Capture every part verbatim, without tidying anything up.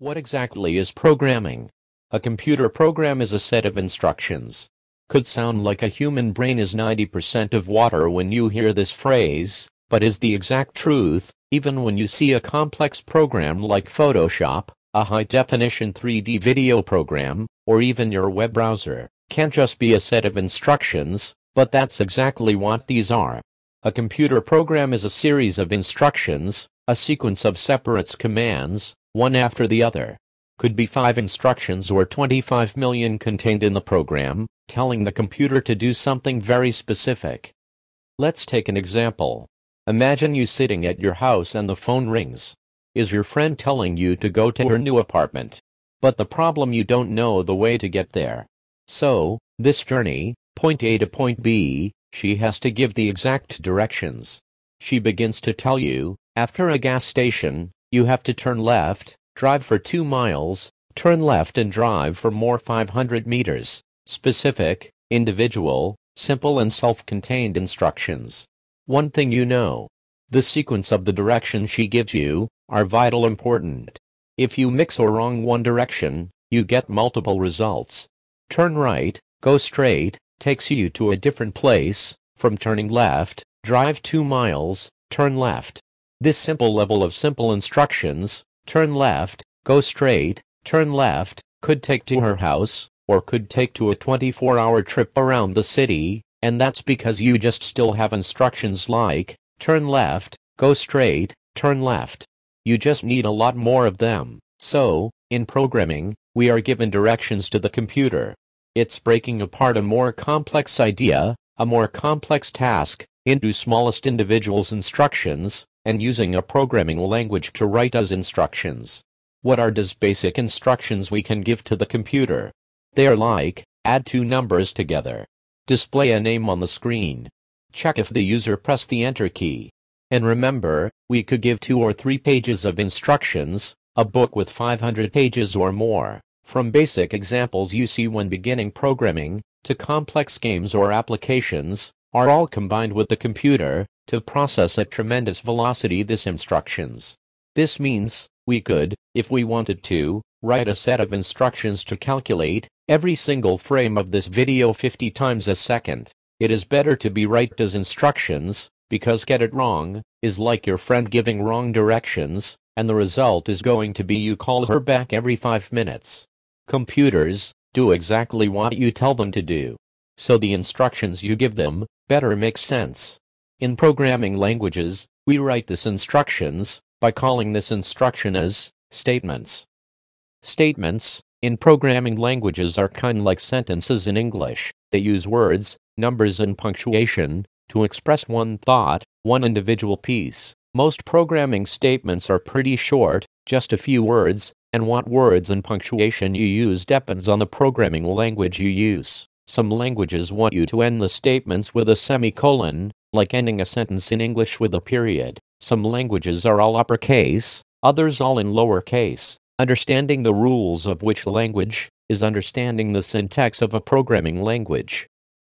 What exactly is programming? A computer program is a set of instructions. Could sound like a human brain is ninety percent of water when you hear this phrase, but is the exact truth, even when you see a complex program like Photoshop, a high-definition three D video program, or even your web browser. Can't just be a set of instructions, but that's exactly what these are. A computer program is a series of instructions, a sequence of separate commands, one after the other. Could be five instructions or twenty-five million contained in the program, telling the computer to do something very specific. Let's take an example. Imagine you sitting at your house and the phone rings. Is your friend telling you to go to her new apartment? But the problem, you don't know the way to get there. So, this journey, point A to point B, she has to give the exact directions. She begins to tell you, after a gas station, you have to turn left, drive for two miles, turn left and drive for more five hundred meters. Specific, individual, simple and self-contained instructions. One thing you know. The sequence of the directions she gives you are vital important. If you mix or wrong one direction, you get multiple results. Turn right, go straight, takes you to a different place. From turning left, drive two miles, turn left. This simple level of simple instructions, turn left, go straight, turn left, could take to her house, or could take to a twenty-four hour trip around the city, and that's because you just still have instructions like, turn left, go straight, turn left. You just need a lot more of them. So, in programming, we are given directions to the computer. It's breaking apart a more complex idea, a more complex task, into smallest individuals' instructions, and using a programming language to write those instructions. What are those basic instructions we can give to the computer? They are like, add two numbers together. Display a name on the screen. Check if the user pressed the enter key. And remember, we could give two or three pages of instructions, a book with five hundred pages or more. From basic examples you see when beginning programming, to complex games or applications, are all combined with the computer, to process at tremendous velocity these instructions. This means, we could, if we wanted to, write a set of instructions to calculate every single frame of this video fifty times a second. It is better to be write those instructions, because get it wrong, is like your friend giving wrong directions, and the result is going to be you call her back every five minutes. Computers do exactly what you tell them to do. So the instructions you give them better make sense. In programming languages, we write these instructions by calling this instruction as statements. Statements in programming languages are kind of like sentences in English. They use words, numbers and punctuation to express one thought, one individual piece. Most programming statements are pretty short, just a few words, and what words and punctuation you use depends on the programming language you use. Some languages want you to end the statements with a semicolon, like ending a sentence in English with a period. Some languages are all uppercase, others all in lowercase. Understanding the rules of which language is understanding the syntax of a programming language.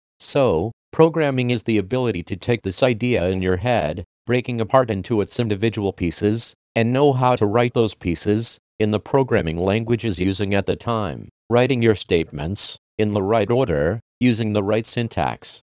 So, programming is the ability to take this idea in your head, breaking apart into its individual pieces, and know how to write those pieces in the programming languages using at the time. Writing your statements in the right order, using the right syntax.